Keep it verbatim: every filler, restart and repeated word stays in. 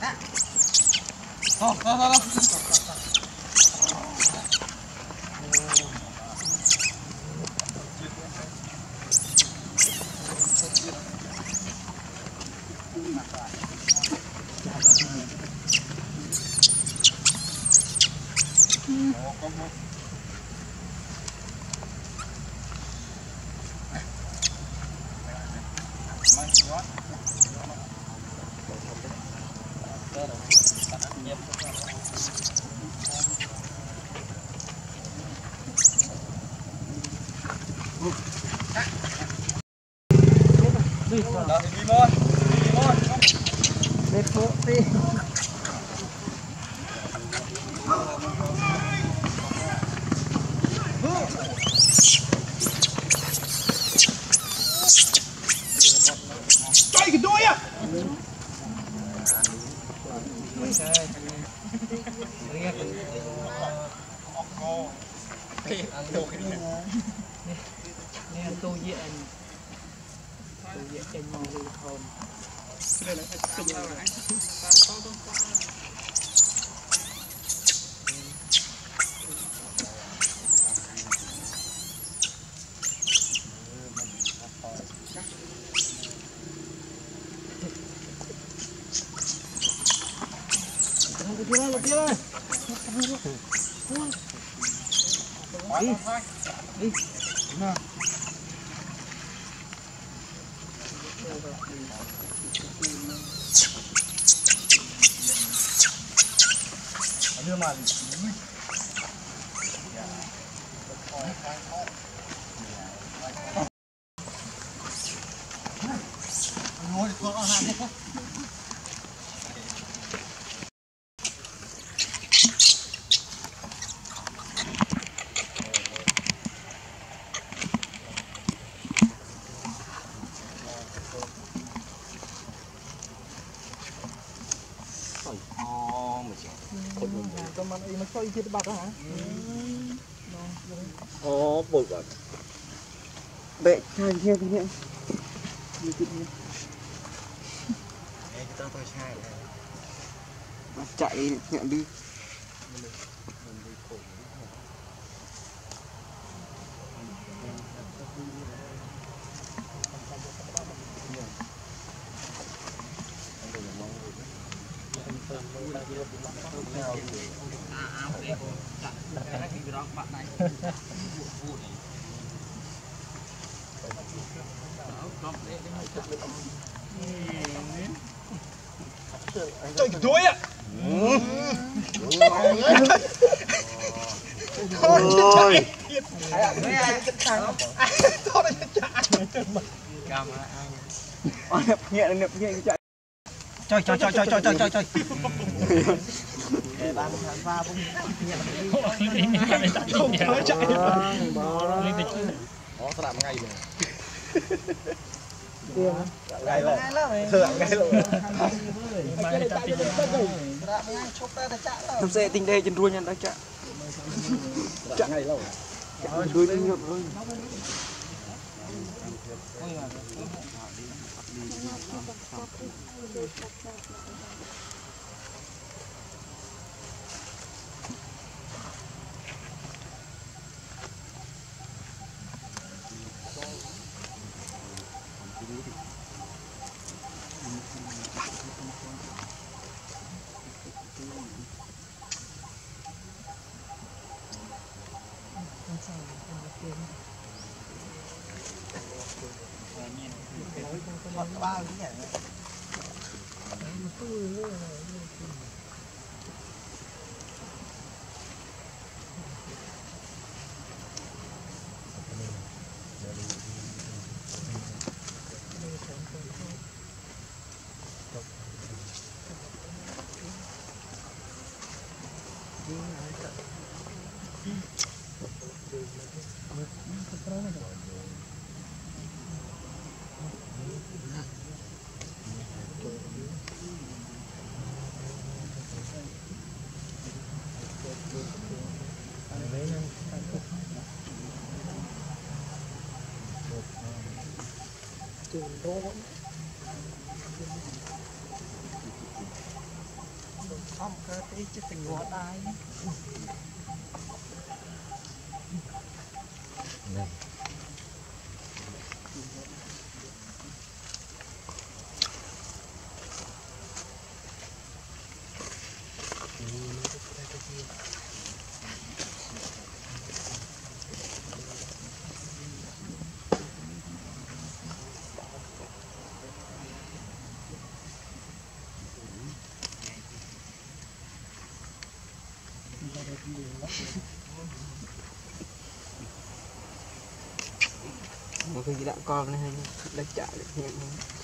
Thôi, thôi, thôi. Đi môi, đi môi. Để phụ đi. Chạy cái đuôi à. Nè tôi với anh tôi với anh mong đi không đây là cái gì vậy làm có có có đi ra đi ra đi đi nào đưa mà ngồi xuống ở hàng khôngมันไอ้มันก็อีกทีบักฮะอ๋อปวดแบบเบะใช่ใช่ที่นี่มีจุดนี้ไอ้ที่ต้องตัวใช่เลยมาchạyเนี่ยđi trời đuôi ạ thôi thôi nhẹ nhẹ nhẹ chạy trời trời trời trời trời trời trời trời để bạn thằng pha cũng nhẹ không thôi chạy đó làm ngay rồi ngay rồi thượng ngay rồi xe tinh đê trên đuôi nhân đã chạy chạy ngay lâu đuôi đi ngược rồi Hot bao cái nhỉ? không cơ tí chứ tình ngọt ai đây một cái gì đã con này đánh trả được nhẹ